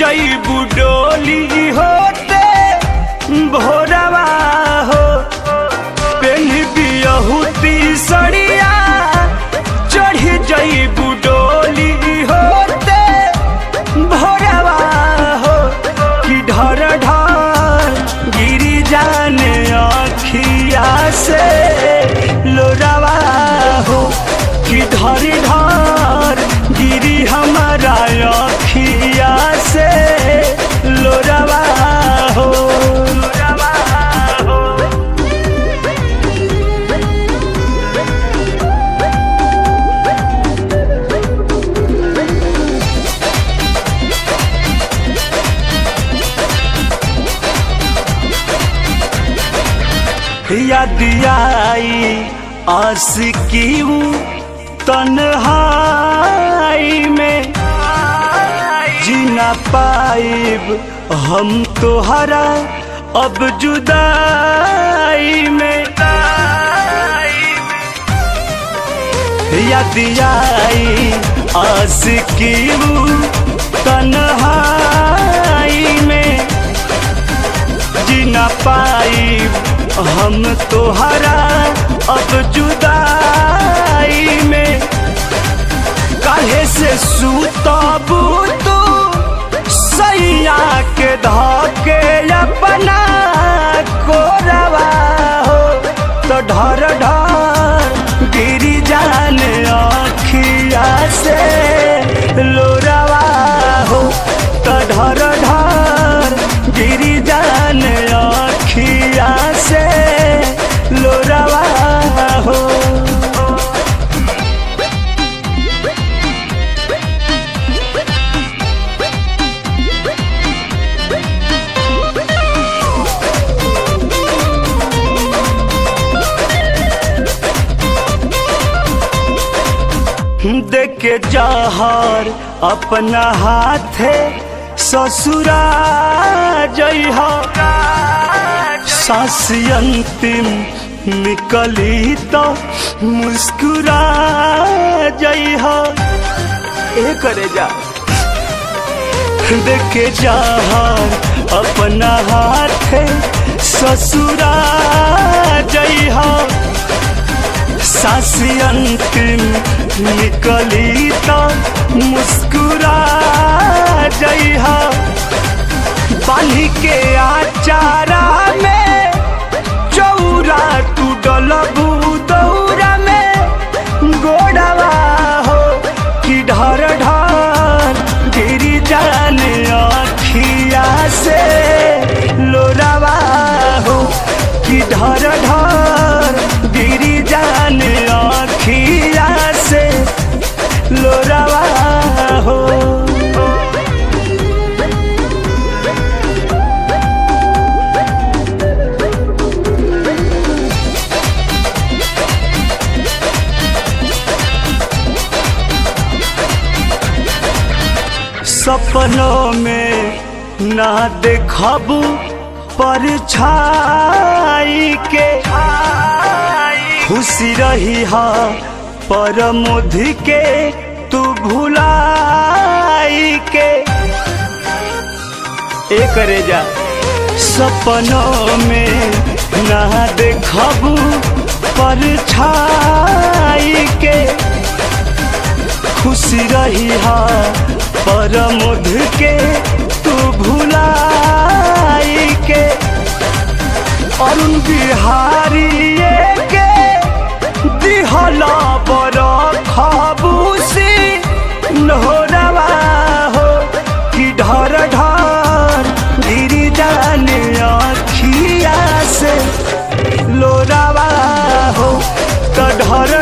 जईबू डोली होते भोरवा हो पेन्ही बियहुती सड़िया चढ़ जईबू डोली होते भोरवा हो कि ढर ढर गिरी जाने अखिया से लोरावा हो कि ढर ढर गिरी हमारा अखिया से लोरावा हो। याद आई आशिकी तन्हाई में जीना पाइब हम तोहरा अब जुदाई में। याद आई आशिकी तन्हाई में जीना पाइब हम तोहरा अब जुदाई में। काहे से सुतबू तू सैया के धके अपना कोरवा हो तो ढर ढर गिरी जाने अखिया से लोरावा हो तो ढर ढर गिरी जाने अखिया से लोरावा हो। देखे जहर अपना हाथे ससुरा जइहा सांस अंतिम निकली तो मुस्कुरा जइहा ए करे जा। देखे जहर अपना हाथे ससुरा जइहा सांस अंतिम निकली तो मुस्कुरा जइहा। बांधी के आचारा में चौरा तू डलबू दौरा में गोड़वा हो कि ढर ढर गिरी जाने अखिया से लोरावा हो कि ढर ढर गिरी जाने अखिया से लोरावा हो। सपनों में ना देखबू परछाई के खुशी रही हा परमोधि के तू भुलाई के ए करे जा। सपनों में ना देखबू परछाई के खुशी रही हा परमोधि के तू भुलाई के। अरुण बिहारी के दिहला बर खबूसी नोरवा हो कि ढर ढर गिरी जाने अखिया से लोरावा हो तो ढर